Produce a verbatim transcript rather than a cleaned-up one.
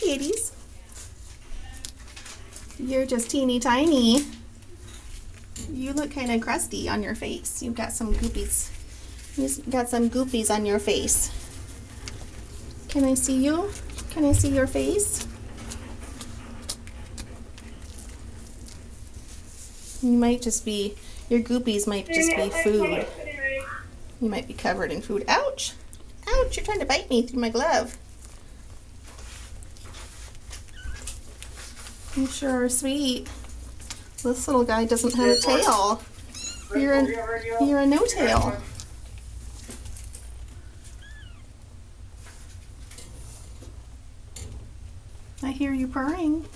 kitties. You're just teeny tiny. You look kind of crusty on your face. You've got some goopies. You've got some goopies on your face. Can I see you? Can I see your face? You might just be, your goopies might just be food. You might be covered in food. Ouch! Ouch! You're trying to bite me through my glove. You sure are sweet. This little guy doesn't have a tail. You're a, you're a no tail. I hear you purring.